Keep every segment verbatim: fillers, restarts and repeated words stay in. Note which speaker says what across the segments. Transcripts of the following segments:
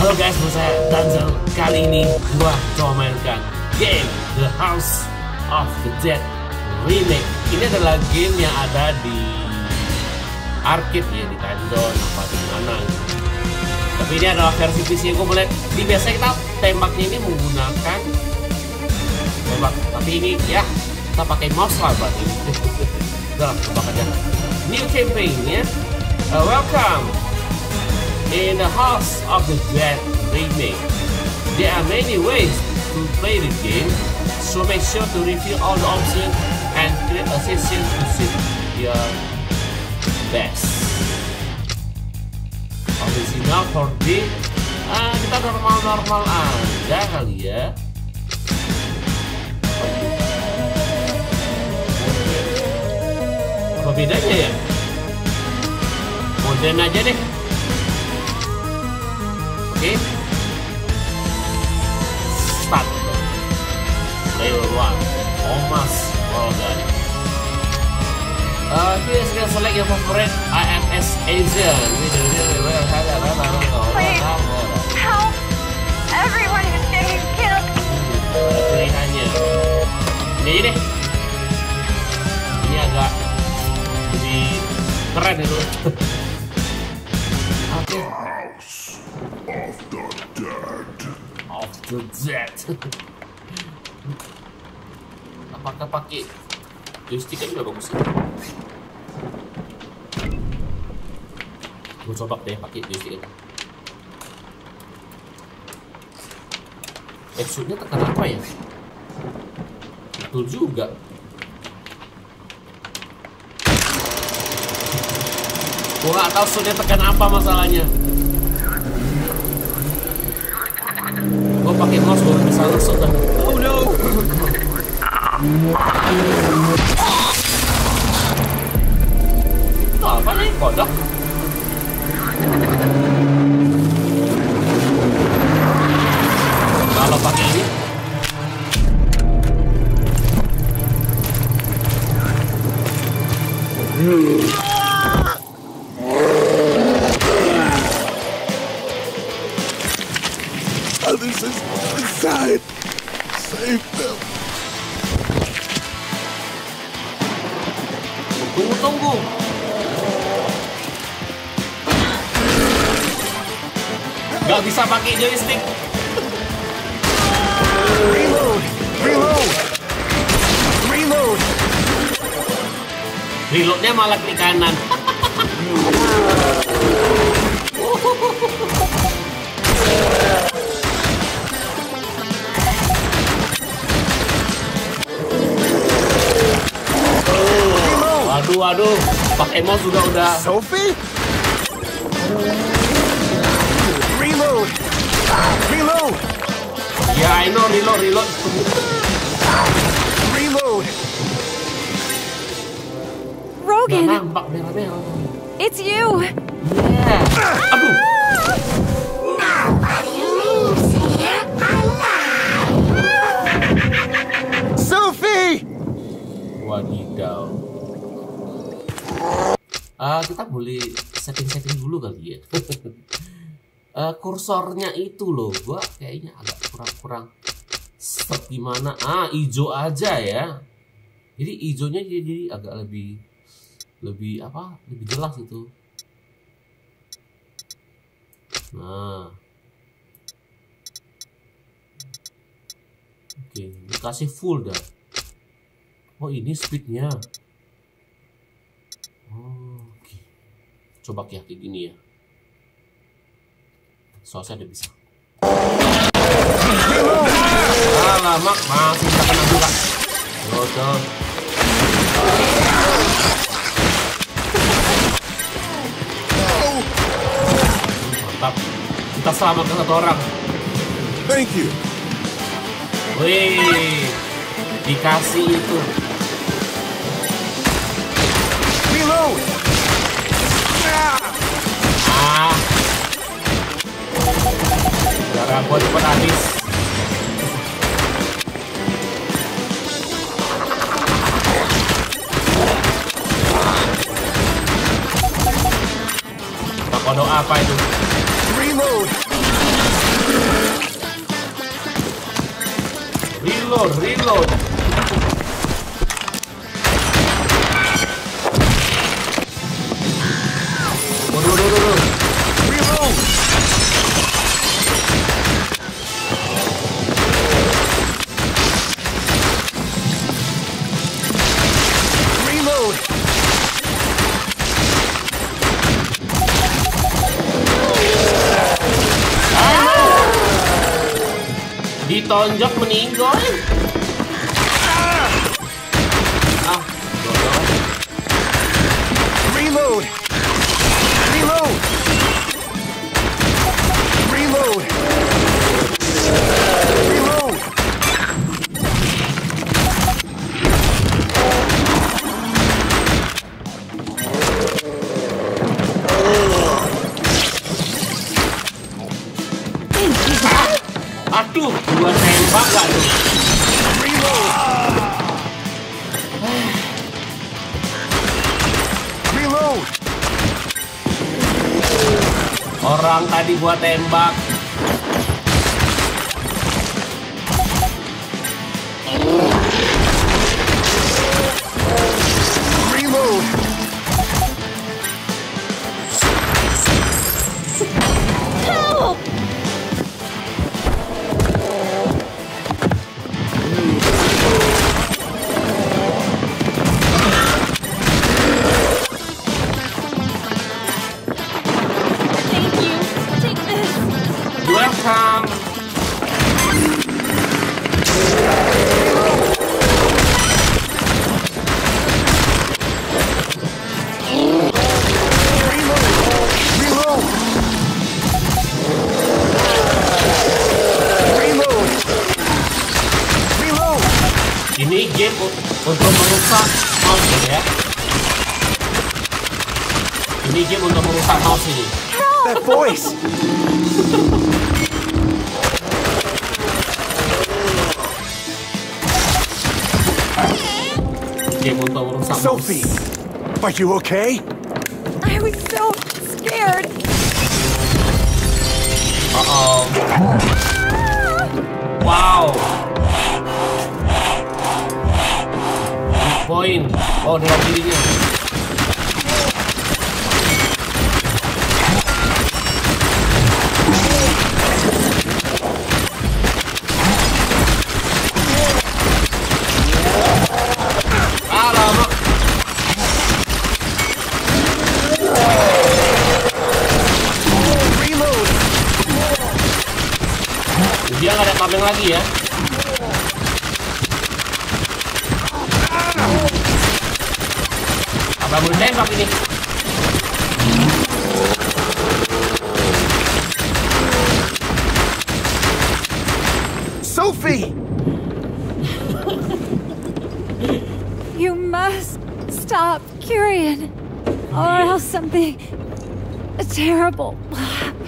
Speaker 1: Halo guys, bersama saya Danzel. Kali ini gua coba mainkan game The House of the Dead Remake. Ini adalah game yang ada di arcade ya, di Tendon apa di mana. Tapi ini adalah versi P C yang gue melihat. Di biasa kita tembaknya ini menggunakan tembak, tapi ini ya kita pakai mouse lah berarti. Udah, tembak aja. New campaign ya. Uh, welcome in the House of the Dead Remake. There are many ways to play the game, so make sure to review all the options and create a session to suit your best. Original four D, ah, kita normal-normal aja kali ya. Apa bedanya ya? Modern aja deh. Oke, start. Layer one, Thomas Morgan. Uh, here you can select your favorite I M S Asian.
Speaker 2: Please, help! Everyone is getting killed.
Speaker 1: Ada pilihannya. Ini aja deh. Ini agak lebih keren itu. Oke.
Speaker 3: Of the dead.
Speaker 1: Of the dead. Apakah pakai joystick kan juga bagus sih. Gue coba deh pakai joystick aja. Exudnya tekan apa ya? Betul juga. Gue gak tau sudah tekan apa masalahnya. Gue pakai mouse baru bisa langsung kan. Oh no. Itu apa nih? Kodok? Kalau pakai ini
Speaker 3: Others is inside. Save them.
Speaker 1: Tunggu, tunggu. Gak bisa pakai joystick.
Speaker 4: Reload! Reload! Reload!
Speaker 1: Reloadnya malah klik kanan. Waduh, waduh, pakai mouse juga udah.
Speaker 4: Sophie? Reload! Reload!
Speaker 1: Ya, I know, reload, reload.
Speaker 4: Reload!
Speaker 2: Rogan,
Speaker 1: Nggak nampak merah-merah.
Speaker 2: it's you.
Speaker 1: Yeah. Aduh.
Speaker 4: Sophie!
Speaker 1: Wadidaw. Ah, kita boleh setting-setting dulu kali ya. uh, kursornya itu loh, gua kayaknya agak kurang-kurang seperti mana. Ah, hijau aja ya. Jadi hijaunya jadi, jadi agak lebih lebih apa? Lebih jelas itu. Nah. Oke, dikasih full dah. Oh, ini speednya. Oh, oke. Coba kayak gini ya. Soalnya ada bisa. Alamak, masih bisa kena juga. Betul. Mantap. Kita selamatkan satu orang.
Speaker 3: Thank you.
Speaker 1: Wih, dikasih itu.
Speaker 4: Reload!
Speaker 1: Ah, darah gua cepat habis. Kodok apa itu?
Speaker 4: Reload!
Speaker 1: reload, reload. Waduh, waduh, waduh.
Speaker 4: Reload! Reload!
Speaker 1: Ditonjok meninggal. Ah, bodoh.
Speaker 4: Reload! Reload! Reload! Reload!
Speaker 1: Aduh, gua tembak gak tuh?
Speaker 4: Reload! Reload!
Speaker 1: Orang tadi gua tembak.
Speaker 4: Reload!
Speaker 2: Help! Thank you. Take this.
Speaker 1: Welcome.
Speaker 4: Reload! Reload! Reload!
Speaker 1: Ini game u- untuk merusak mouse ya. Ini game untuk merusak mouse ini.
Speaker 4: That voice!
Speaker 1: Game untuk merusak
Speaker 4: Sophie!
Speaker 1: mouse.
Speaker 4: Are you okay?
Speaker 2: I was so scared.
Speaker 1: Uh oh. Wow. Point. Oh, dengan dirinya. Alamak.
Speaker 4: Reload!
Speaker 1: Dia nggak ada tameng lagi ya. Apa boleh tembak ini?
Speaker 4: Sophie!
Speaker 2: You must stop Kyrian, or else something terrible will happen.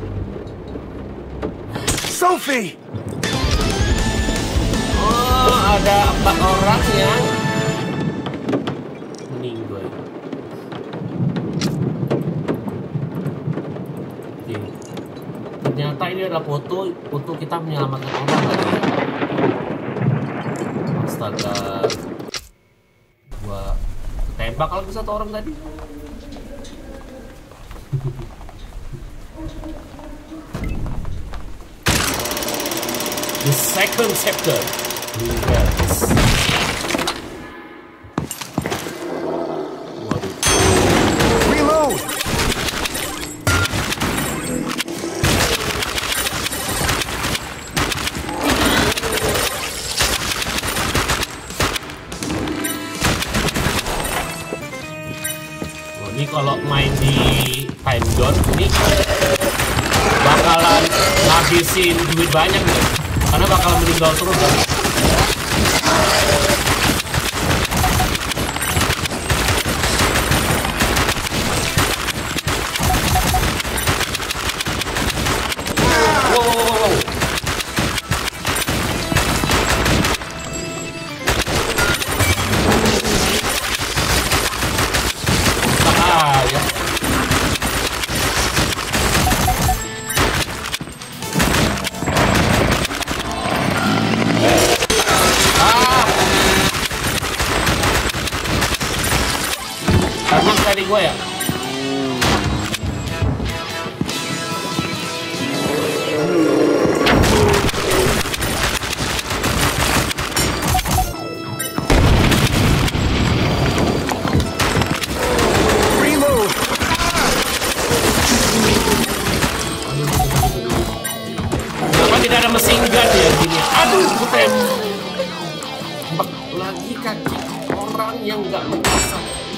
Speaker 4: Sophie!
Speaker 1: Oh, ada empat orang yang meninggal. Oke. Ternyata ini adalah foto foto kita menyelamatkan orang tadi. Astaga. Gua tembak kalau satu orang tadi. The second chapter. Yes. Waduh.
Speaker 4: Reload!
Speaker 1: Oh, ini kalau main di time zone ini bakalan ngabisin duit banyak nih, karena bakal meninggal terus kan. Wow, wow, wow, wow. Bahaya. gua ya?
Speaker 4: Reload.
Speaker 1: Kenapa tidak ada mesin gun ya gini? Aduh, gue tembak lagi kaki orang yang nggak bisa.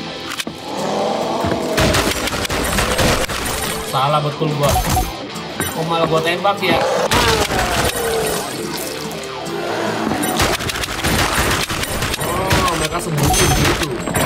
Speaker 1: Salah betul gua. Oh malah gua tembak ya. Oh mereka sembunyi gitu.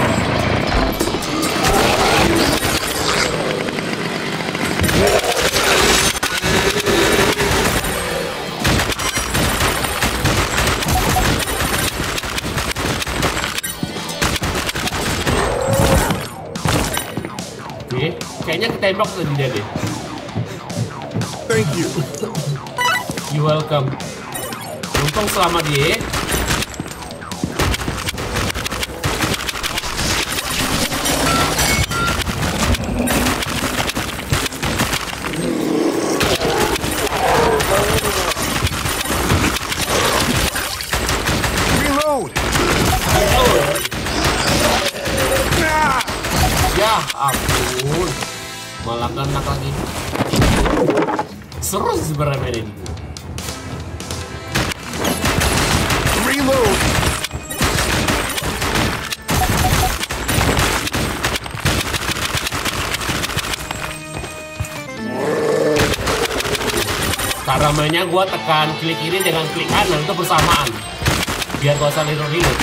Speaker 1: Oke, kayaknya ketembak tadi dia deh.
Speaker 3: Thank you.
Speaker 1: You welcome. Untung selamat dia.
Speaker 4: Reload.
Speaker 1: Ya ampun, malah kena lagi. Seru sebenarnya ini.
Speaker 4: Reload.
Speaker 1: Cara mainnya gua tekan klik kiri dengan klik kanan itu bersamaan, biar gak usah reload.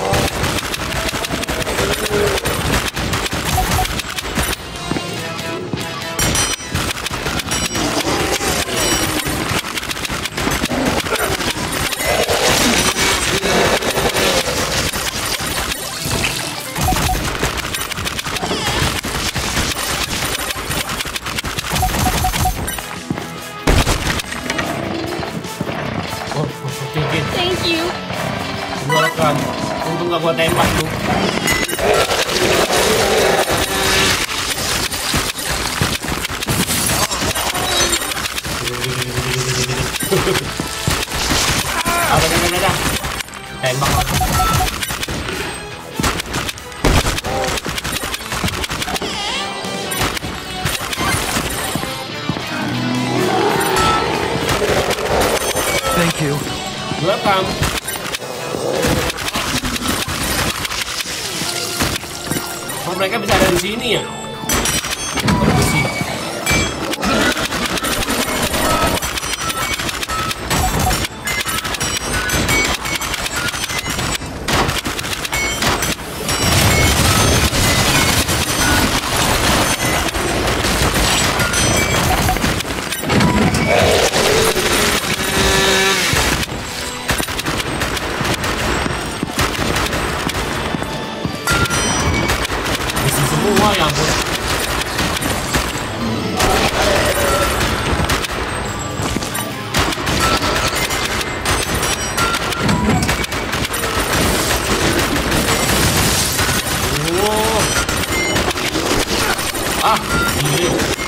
Speaker 2: Thank you.
Speaker 1: Welcome. Untung gak gua tembak tuh. Ada ada ada. Tembak lagi.
Speaker 4: Thank you.
Speaker 1: Welcome. Oh, mereka bisa ada di sini ya? Oh, di sini. Semua ya ampun. Wow. Ah, gile.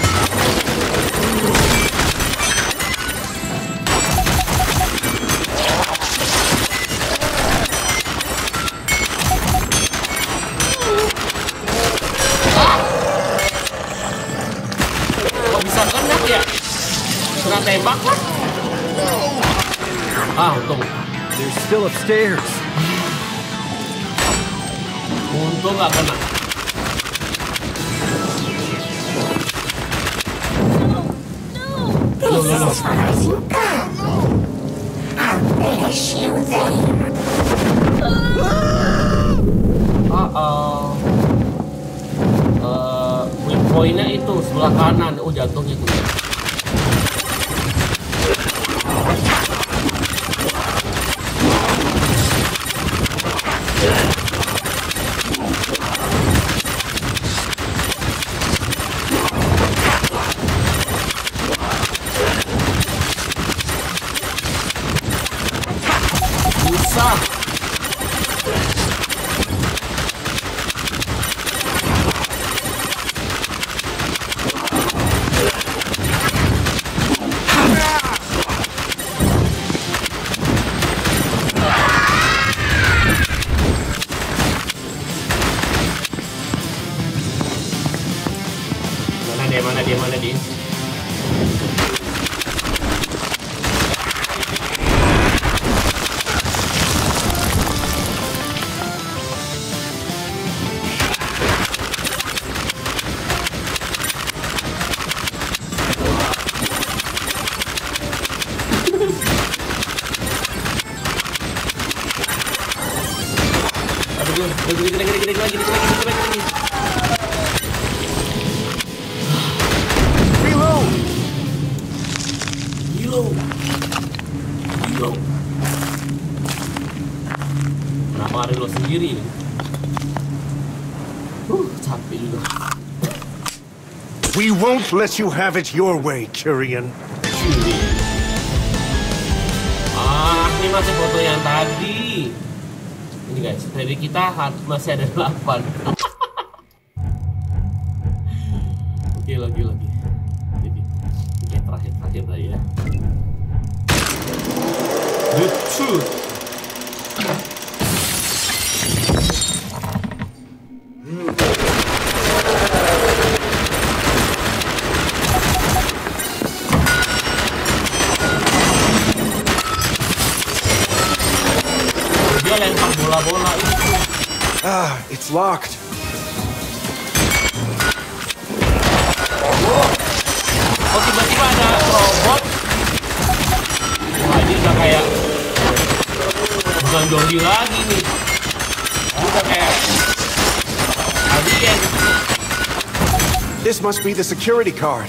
Speaker 1: Ya, kena tembak lah. Ah, untung.
Speaker 4: They're still upstairs.
Speaker 1: Untung gak kena.
Speaker 2: No,
Speaker 1: no, no.
Speaker 5: As far as you go, I'll finish you there.
Speaker 1: Uh-oh. Uh, weak point-nya itu sebelah kanan. Oh, jatuh gitu. Susah. Gede, gede, gede, gede lagi, gede lagi, gede lagi.
Speaker 3: Reload!
Speaker 1: Reload. Reload. Kenapa hari lo sendiri ini? Uh, capek juga.
Speaker 3: We won't let you have it your way, Kyrian.
Speaker 1: Curi. Ah, ini masih foto yang tadi. Ini guys, dari kita masih ada delapan. Oke, lagi lagi. Oke, terakhir terakhir tadi ya. The truth. Dia lempar bola-bola itu.
Speaker 3: Ah, it's locked.
Speaker 1: Oh, tiba-tiba ada robot. Wah, ini udah kayak bukan zombie lagi nih. Ini udah kayak alien.
Speaker 3: This must be the security card.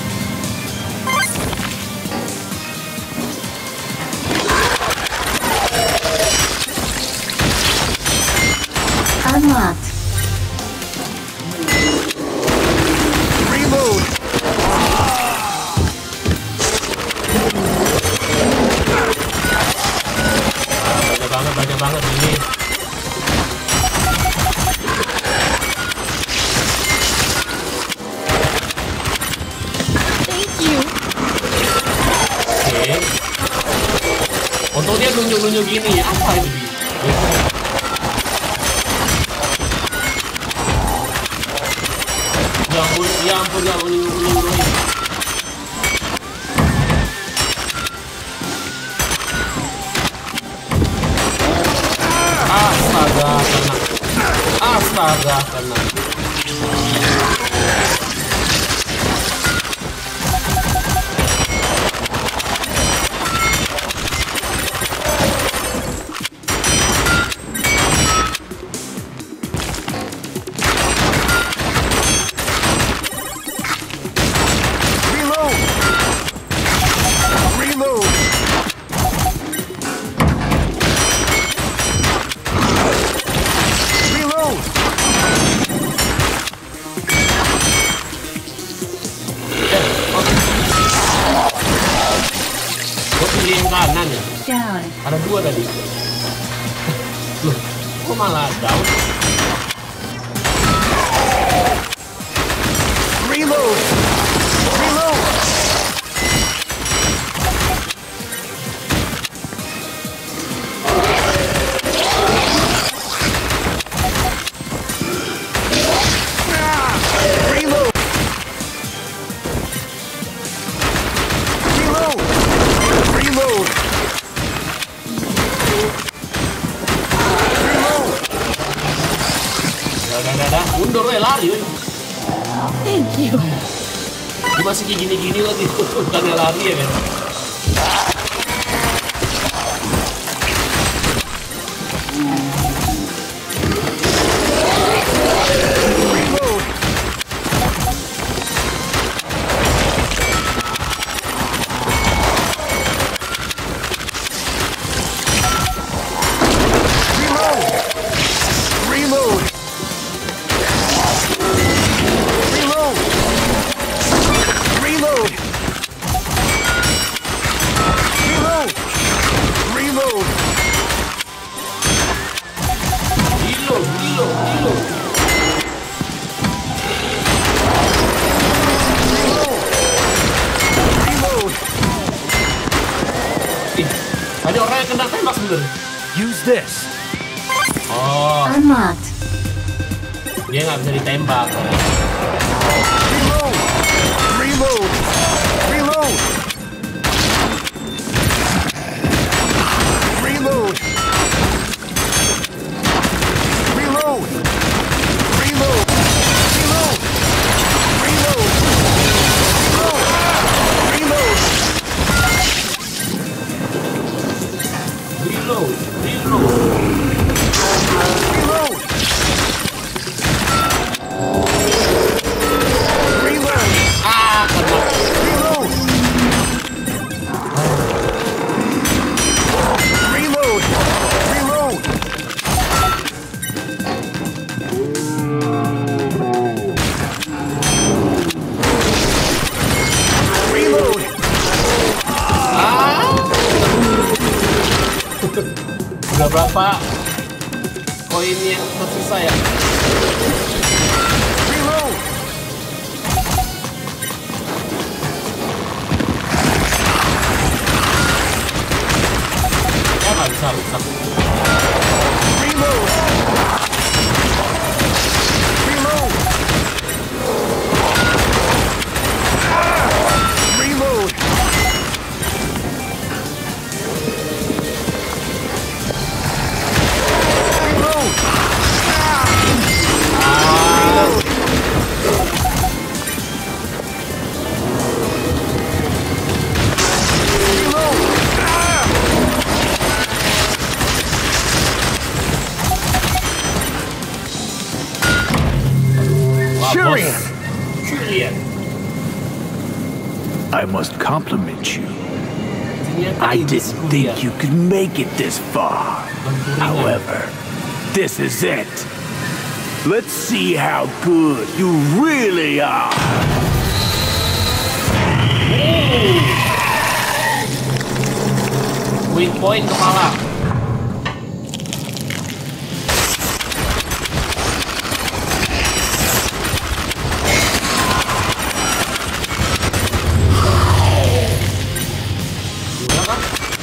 Speaker 5: Unlocked.
Speaker 3: Reload!
Speaker 1: Banyak banget, banyak banget ini.
Speaker 2: Thank you.
Speaker 1: Oke. Untung dia nunjuk-nunjuk gini ya. Apa itu di? Ya ampun, ya ampun, ya ampun, ya ampun, ya ampun. Astaga, kena. Astaga, kena.
Speaker 3: Reload! Reload! Reload!
Speaker 1: Gue pilih yang kanan ya.
Speaker 5: Down.
Speaker 1: Ada dua tadi. Loh, kok malah down?
Speaker 3: Reload! Reload! Ah! Reload! Reload! Reload! Reload!
Speaker 1: Dah, dah, dah, dah. Mundur we, lari we.
Speaker 2: Thank you.
Speaker 1: Dia masih kayak gini-gini lagi. Bukannya lari ya kan?
Speaker 3: Reload! Reload! Reload! Reload! Reload! Reload! Reload!
Speaker 1: Reload, reload, reload.
Speaker 3: Reload!
Speaker 1: Ih, ada orang yang kena tembak sebenernya.
Speaker 4: Use this.
Speaker 1: Oh,
Speaker 5: Unlocked.
Speaker 1: dia nggak bisa ditembak.
Speaker 3: Reload! Reload! Reload! Reload! Reload! Reload! Reload! Reload! Reload!
Speaker 1: Reload, reload.
Speaker 3: Reload!
Speaker 1: berapa koin yang tersisa ya?
Speaker 3: Reload!
Speaker 1: Ya nggak bisa rusak.
Speaker 3: Reload! Reload! Reload! Reload!
Speaker 1: Curian! Curian!
Speaker 6: I must compliment you.
Speaker 1: Ternyata
Speaker 6: I
Speaker 1: ini
Speaker 6: didn't
Speaker 1: Curian.
Speaker 6: think you could make it this far.
Speaker 1: Benturingan.
Speaker 6: However, this is it. Let's see how good you really are.
Speaker 1: Weak point kepala. Gila kan?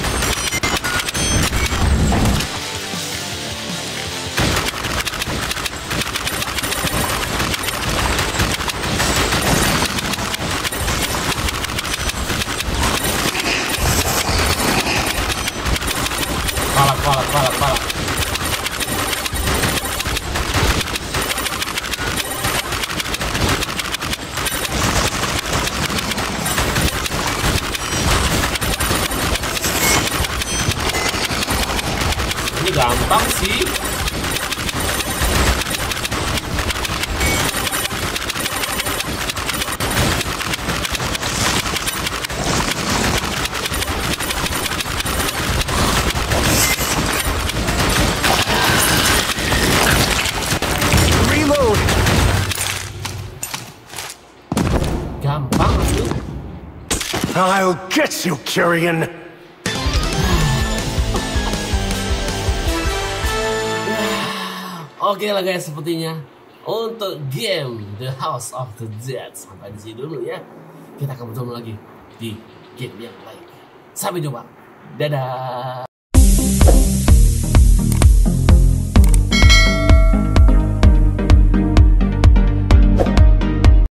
Speaker 1: Kepala, kepala, kepala, kepala. Ini gampang sih.
Speaker 3: Reload!
Speaker 1: Gampang sih.
Speaker 3: I'll get you, Curian!
Speaker 1: Oke lah guys, sepertinya untuk game The House of the Dead sampai di sini dulu ya. Kita akan bertemu lagi di game yang lain. Sampai jumpa. Dadah.